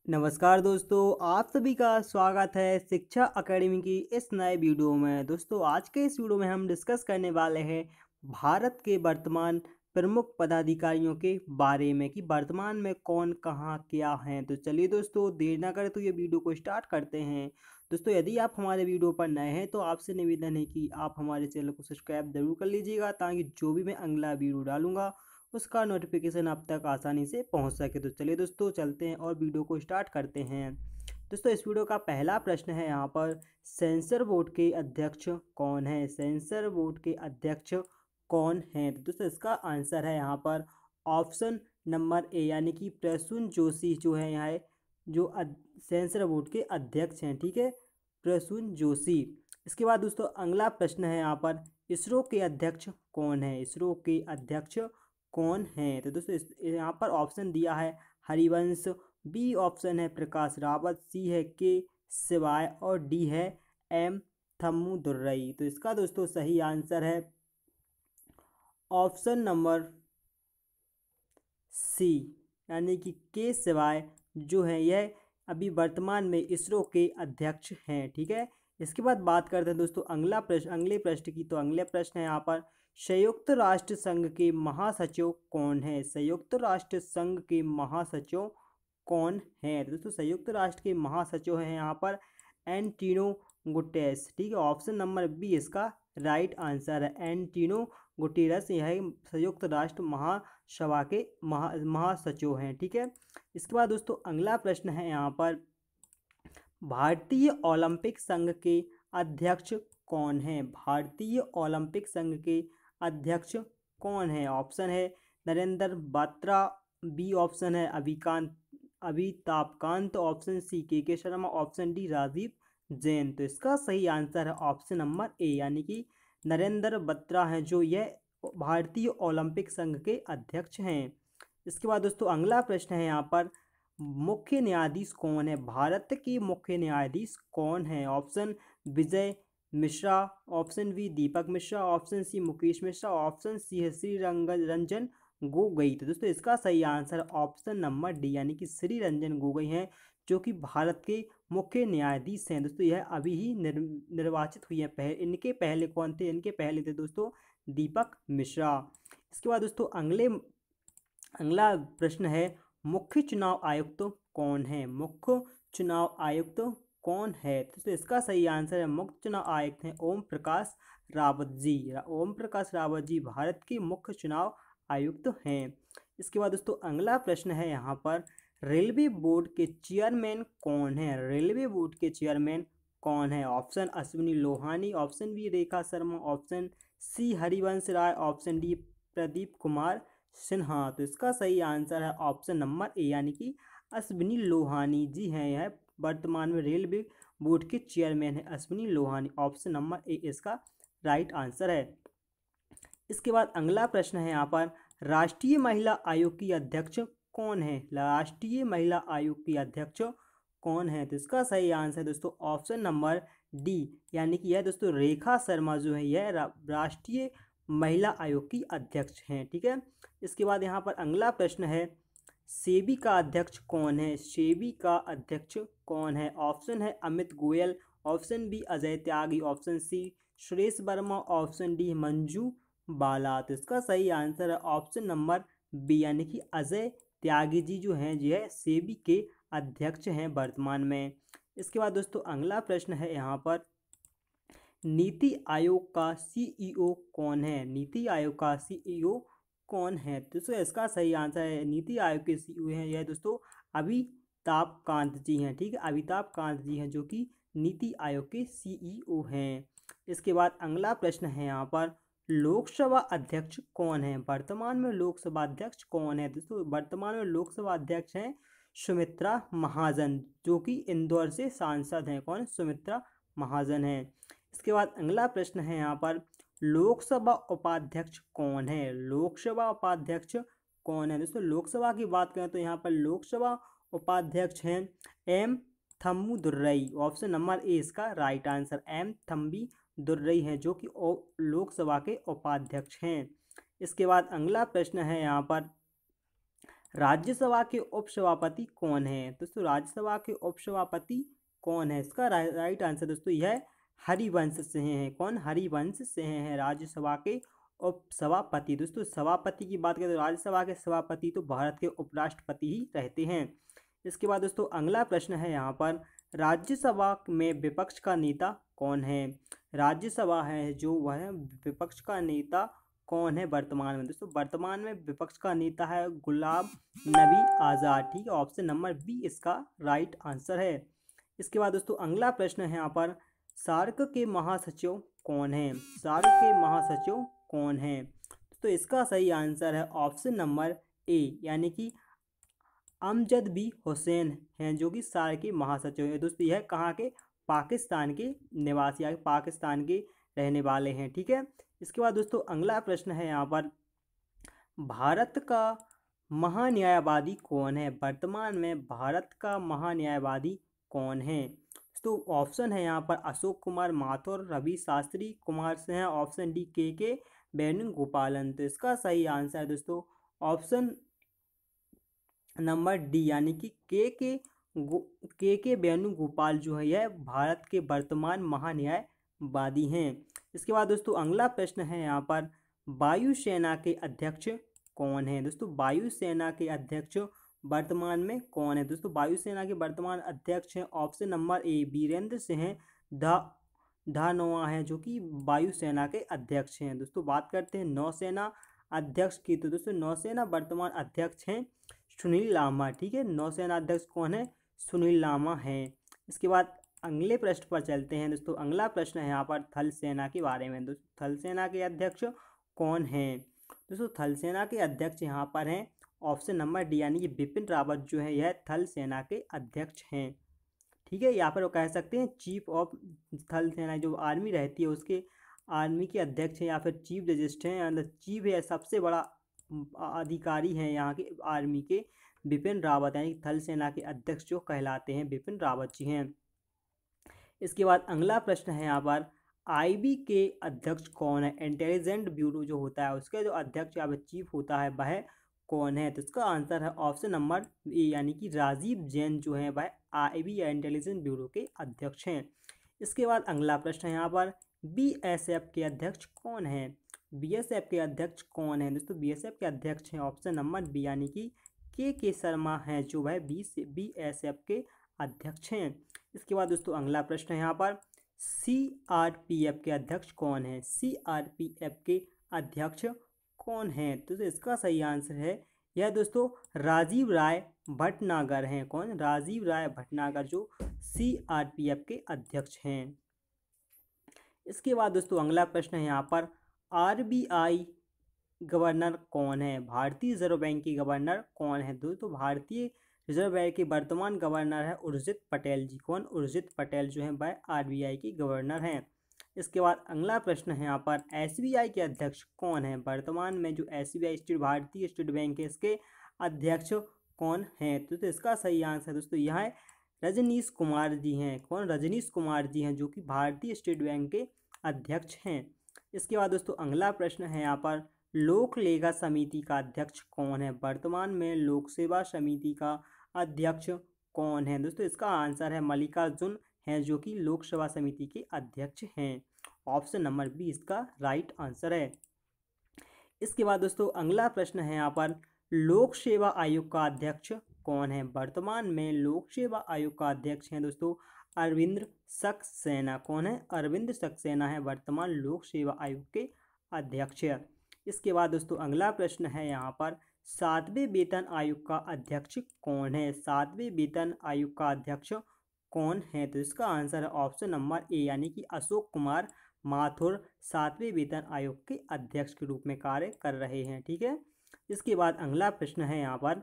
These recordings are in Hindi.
नमस्कार दोस्तों, आप सभी का स्वागत है शिक्षा अकेडमी की इस नए वीडियो में। दोस्तों, आज के इस वीडियो में हम डिस्कस करने वाले हैं भारत के वर्तमान प्रमुख पदाधिकारियों के बारे में कि वर्तमान में कौन कहाँ क्या हैं। तो चलिए दोस्तों, देर ना करें तो ये वीडियो को स्टार्ट करते हैं। दोस्तों, यदि आप हमारे वीडियो पर नए हैं तो आपसे निवेदन है कि आप हमारे चैनल को सब्सक्राइब जरूर कर लीजिएगा ताकि जो भी मैं अगला वीडियो डालूंगा उसका नोटिफिकेशन आप तक आसानी से पहुंच सके। तो चलिए दोस्तों, चलते हैं और वीडियो को स्टार्ट करते हैं। दोस्तों, इस वीडियो का पहला प्रश्न है यहाँ पर, सेंसर बोर्ड के अध्यक्ष कौन है? सेंसर बोर्ड के अध्यक्ष कौन है? तो दोस्तों, इसका आंसर है यहाँ पर ऑप्शन नंबर ए, यानी कि प्रसून जोशी जो है यहाँ जो सेंसर बोर्ड के अध्यक्ष हैं। ठीक है, प्रसून जोशी। इसके बाद दोस्तों, अगला प्रश्न है यहाँ पर, इसरो के अध्यक्ष कौन है? इसरो के अध्यक्ष कौन है? तो दोस्तों, यहाँ पर ऑप्शन दिया है हरिवंश, बी ऑप्शन है प्रकाश रावत, सी है के सिवाय और डी है एम थम्मुदुर्रई। तो इसका दोस्तों सही आंसर है ऑप्शन नंबर सी, यानी कि के सिवाय जो है यह अभी वर्तमान में इसरो के अध्यक्ष हैं। ठीक है, इसके बाद बात करते हैं दोस्तों अगले प्रश्न की। तो अगले प्रश्न है यहाँ पर, संयुक्त राष्ट्र संघ के महासचिव कौन है? संयुक्त राष्ट्र संघ के महासचिव कौन है? तो दोस्तों, संयुक्त राष्ट्र के महासचिव हैं यहाँ पर एंटीनो गुटेरेस। ठीक है, ऑप्शन नंबर बी इसका राइट आंसर है। एंटीनो गुटेरेस यह संयुक्त राष्ट्र महासभा के महासचिव हैं। ठीक है, इसके बाद दोस्तों अगला प्रश्न है यहाँ पर, भारतीय ओलंपिक संघ के अध्यक्ष कौन है? भारतीय ओलंपिक संघ के अध्यक्ष कौन है? ऑप्शन है नरेंद्र बात्रा, बी ऑप्शन है Amitabh Kant, option C K Sharma, option D Rajiv Jain. तो इसका सही आंसर है ऑप्शन नंबर ए, यानी कि नरेंद्र बत्रा हैं जो यह भारतीय ओलंपिक संघ के अध्यक्ष हैं। इसके बाद दोस्तों अगला प्रश्न है यहाँ पर, मुख्य न्यायाधीश कौन है? भारत के मुख्य न्यायाधीश कौन है? Option Vijay Mishra, option B Deepak Mishra, option C Mukesh Mishra, option C है श्री रंजन गोगोई। तो दोस्तों, इसका सही आंसर ऑप्शन नंबर डी, यानी कि श्री रंजन गोगोई हैं जो कि भारत के मुख्य न्यायाधीश हैं। दोस्तों, यह अभी ही निर्वाचित हुई है। इनके पहले कौन थे? इनके पहले थे दोस्तों दीपक मिश्रा। इसके बाद दोस्तों अगला प्रश्न है, मुख्य चुनाव आयुक्त कौन है? मुख्य चुनाव आयुक्त कौन है? तो इसका सही आंसर है मुख्य चुनाव आयुक्त हैं ओम प्रकाश रावत जी। ओम प्रकाश रावत जी भारत के मुख्य चुनाव आयुक्त हैं। इसके बाद दोस्तों अगला प्रश्न है यहाँ पर, रेलवे बोर्ड के चेयरमैन कौन है? रेलवे बोर्ड के चेयरमैन कौन है? Option Ashwini Lohani, option B Rekha Sharma, option C Harivansh Rai, option D Pradeep Kumar Sinha. तो इसका सही आंसर है ऑप्शन नंबर ए, यानी कि अश्विनी लोहानी जी हैं। यह वर्तमान में रेलवे बोर्ड के चेयरमैन है Ashwini Lohani. Option number A इसका राइट आंसर है। इसके बाद अगला प्रश्न है यहाँ पर, राष्ट्रीय महिला आयोग की अध्यक्ष कौन है? राष्ट्रीय महिला आयोग की अध्यक्ष कौन है? तो इसका सही आंसर है दोस्तों ऑप्शन नंबर डी, यानी कि यह दोस्तों रेखा शर्मा जो है यह राष्ट्रीय महिला आयोग की अध्यक्ष हैं। ठीक है, इसके बाद यहाँ पर अगला प्रश्न है, सेबी का अध्यक्ष कौन है? सेबी का अध्यक्ष कौन है? ऑप्शन है Amit Goyal, option B Ajay Tyagi, option C Suresh Verma, option D Manju Bala. तो इसका सही आंसर है ऑप्शन नंबर बी, यानी कि अजय त्यागी जी जो हैं जो है सेबी के अध्यक्ष हैं वर्तमान में। इसके बाद दोस्तों अगला प्रश्न है यहाँ पर, नीति आयोग का सीईओ कौन है? नीति आयोग का सीईओ कौन है? दोस्तों, इसका सही आंसर है नीति आयोग के सीईओ हैं यह दोस्तों अमिताभ कांत जी हैं। ठीक है, अमिताभ कांत जी हैं जो कि नीति आयोग के सीईओ हैं। इसके बाद अगला प्रश्न है यहाँ पर, लोकसभा अध्यक्ष कौन है? वर्तमान में लोकसभा अध्यक्ष कौन है? दोस्तों, वर्तमान में लोकसभा अध्यक्ष हैं सुमित्रा महाजन जो कि इंदौर से सांसद हैं। कौन? सुमित्रा महाजन हैं। इसके बाद अगला प्रश्न है यहाँ पर, लोकसभा उपाध्यक्ष कौन है? लोकसभा उपाध्यक्ष कौन है? दोस्तों, लोकसभा की बात करें तो यहाँ पर लोकसभा उपाध्यक्ष हैं M Thambidurai. Option number A इसका right answer M Thambidurai हैं जो कि लोकसभा के उपाध्यक्ष हैं। इसके बाद अगला प्रश्न है यहाँ पर, राज्यसभा के उपसभापति कौन है दोस्तों? राज्यसभा के उपसभापति कौन है? इसका राइट आंसर दोस्तों यह हरिवंश सिंह है। कौन? हरिवंश सिंह है राज्यसभा के उपसभापति। दोस्तों सभापति की बात करें तो राज्यसभा के सभापति तो भारत के उपराष्ट्रपति ही रहते हैं। इसके बाद दोस्तों अगला प्रश्न है यहाँ पर, राज्यसभा में विपक्ष का नेता कौन है? राज्यसभा है जो वह विपक्ष का नेता कौन है वर्तमान में? दोस्तों वर्तमान में विपक्ष का नेता है गुलाम नबी आज़ाद। ठीक है, ऑप्शन नंबर बी इसका राइट आंसर है। इसके बाद दोस्तों अगला प्रश्न है यहाँ पर, सार्क के महासचिव कौन है? सार्क के महासचिव कौन है? तो इसका सही आंसर है ऑप्शन नंबर ए, यानी कि अमजद बी हुसैन हैं जो कि सार्क के महासचिव हैं। दोस्तों यह कहाँ के? पाकिस्तान के निवासी या पाकिस्तान के रहने वाले हैं। ठीक है, इसके बाद दोस्तों अगला प्रश्न है यहाँ पर, भारत का महान्यायवादी कौन है? वर्तमान में भारत का महान्यायवादी कौन है? तो ऑप्शन है यहाँ पर Ashok Kumar Mathur, Ravi Shastri, Kumar Singh, option D K Venugopalan. तो इसका सही आंसर है दोस्तों ऑप्शन नंबर डी, यानी कि के वेणुगोपाल जो है यह भारत के वर्तमान महान्यायवादी हैं। इसके बाद दोस्तों अगला प्रश्न है यहाँ पर, वायुसेना के अध्यक्ष कौन है? दोस्तों वायुसेना के अध्यक्ष वर्तमान में कौन है? दोस्तों वायुसेना के वर्तमान अध्यक्ष हैं option number A, Birender Singh Dhanoa हैं जो कि वायुसेना के अध्यक्ष हैं। दोस्तों बात करते हैं नौसेना अध्यक्ष की, तो दोस्तों नौसेना वर्तमान अध्यक्ष हैं सुनील लांबा। ठीक है, नौसेना अध्यक्ष कौन है? सुनील लांबा हैं। इसके बाद अगले प्रश्न पर चलते हैं दोस्तों। अगला प्रश्न है यहाँ पर थल सेना के बारे में। दोस्तों थल सेना के अध्यक्ष कौन हैं? दोस्तों थल सेना के अध्यक्ष यहाँ पर हैं ऑप्शन नंबर डी, यानी कि बिपिन रावत जो है यह थल सेना के अध्यक्ष हैं। ठीक है, यहाँ पर वो कह सकते हैं चीफ ऑफ थल सेना, जो आर्मी रहती है उसके आर्मी के अध्यक्ष हैं, या फिर चीफ रजिस्टर हैं, मतलब चीफ है, सबसे बड़ा अधिकारी हैं यहाँ के आर्मी के बिपिन रावत, यानी थल सेना के अध्यक्ष जो कहलाते हैं बिपिन रावत जी हैं। इसके बाद अगला प्रश्न है यहाँ पर, आईबी के अध्यक्ष कौन है? इंटेलिजेंट ब्यूरो जो होता है उसके जो अध्यक्ष या फिर चीफ होता है वह कौन है? तो इसका आंसर है ऑप्शन नंबर ए, यानी कि राजीव जैन जो है वह आईबी या इंटेलिजेंस ब्यूरो के अध्यक्ष हैं। इसके बाद अगला प्रश्न है यहाँ पर, बीएसएफ के अध्यक्ष कौन है? बीएसएफ के अध्यक्ष कौन है? दोस्तों बीएसएफ के अध्यक्ष हैं ऑप्शन नंबर बी, यानी कि के शर्मा हैं जो वह बीएसएफ के अध्यक्ष हैं। इसके बाद दोस्तों अगला प्रश्न है यहाँ पर, सीआरपीएफ के अध्यक्ष कौन है? सीआरपीएफ के अध्यक्ष कौन है? तो इसका सही आंसर है यह दोस्तों राजीव राय भटनागर हैं। कौन? राजीव राय भटनागर जो सीआरपीएफ के अध्यक्ष हैं। इसके बाद दोस्तों अगला प्रश्न है यहाँ पर, आरबीआई गवर्नर कौन है? भारतीय रिजर्व बैंक की गवर्नर कौन है? दोस्तों भारतीय रिजर्व बैंक के वर्तमान गवर्नर है उर्जित पटेल जी। कौन? उर्जित पटेल जो है वह आरबीआई की गवर्नर हैं। इसके बाद अगला प्रश्न है यहाँ पर, एसबीआई के अध्यक्ष कौन है? वर्तमान में जो एसबीआई स्टेट भारतीय स्टेट बैंक है इसके अध्यक्ष कौन हैं? तो इसका सही आंसर दोस्तों यह है रजनीश कुमार जी हैं। कौन? रजनीश कुमार जी हैं जो कि भारतीय स्टेट बैंक के अध्यक्ष हैं। इसके बाद दोस्तों अगला प्रश्न है यहाँ पर, लोक लेखा समिति का अध्यक्ष कौन है? वर्तमान में लोक सेवा समिति का अध्यक्ष कौन है? दोस्तों इसका आंसर है मल्लिकार्जुन हैं जो कि लोक सेवा समिति के अध्यक्ष हैं। ऑप्शन नंबर बी इसका राइट आंसर है। इसके बाद दोस्तों अगला प्रश्न है यहाँ पर, लोक सेवा आयोग का अध्यक्ष कौन है? वर्तमान में लोक सेवा आयोग का अध्यक्ष हैं दोस्तों अरविंद सक्सेना। कौन है? अरविंद सक्सेना है वर्तमान लोक सेवा आयोग के अध्यक्ष। इसके बाद दोस्तों अगला प्रश्न है यहाँ पर, 7वें वेतन आयोग का अध्यक्ष कौन है? 7वें वेतन आयोग का अध्यक्ष कौन है? तो इसका आंसर है ऑप्शन नंबर ए, यानी कि अशोक कुमार माथुर 7वें वेतन आयोग के अध्यक्ष के रूप में कार्य कर रहे हैं। ठीक है, इसके बाद अगला प्रश्न है यहाँ पर,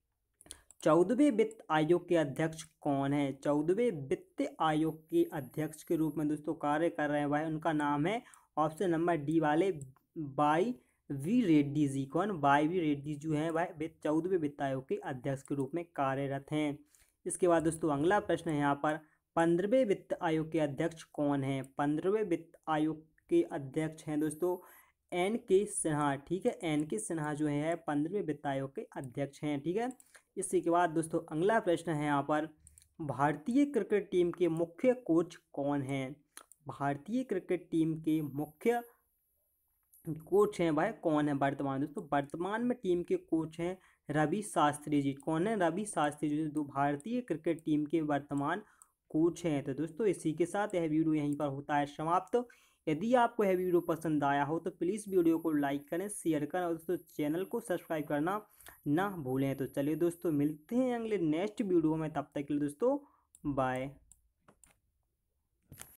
14वें वित्त आयोग के अध्यक्ष कौन है? 14वें वित्त आयोग के अध्यक्ष के रूप में दोस्तों कार्य कर रहे हैं वह, उनका नाम है ऑप्शन नंबर डी वाले वाई वी रेड्डी जी। कौन? वाई वी रेड्डी जो है वह 14वें वित्त आयोग के अध्यक्ष के रूप में कार्यरत हैं। इसके बाद दोस्तों अगला प्रश्न है यहाँ पर, 15वें वित्त आयोग के अध्यक्ष कौन है? 15वें वित्त आयोग के अध्यक्ष हैं दोस्तों एन के सिन्हा, ठीक है, एन के सिन्हा जो है 15वें वित्त आयोग के अध्यक्ष हैं, ठीक है। इसी के बाद दोस्तों अगला प्रश्न है यहाँ पर, भारतीय क्रिकेट टीम के मुख्य कोच कौन हैं? भारतीय क्रिकेट टीम के मुख्य कोच हैं भाई कौन है वर्तमान? दोस्तों वर्तमान में टीम के कोच हैं रवि शास्त्री जी। कौन है? रवि शास्त्री जी जो भारतीय क्रिकेट टीम के वर्तमान कोच हैं। तो दोस्तों इसी के साथ यह वीडियो यहीं पर होता है समाप्त। यदि आपको यह वीडियो पसंद आया हो तो प्लीज़ वीडियो को लाइक करें, शेयर करें और दोस्तों चैनल को सब्सक्राइब करना ना भूलें। तो चलिए दोस्तों मिलते हैं अगले नेक्स्ट वीडियो में, तब तक के लिए दोस्तों बाय।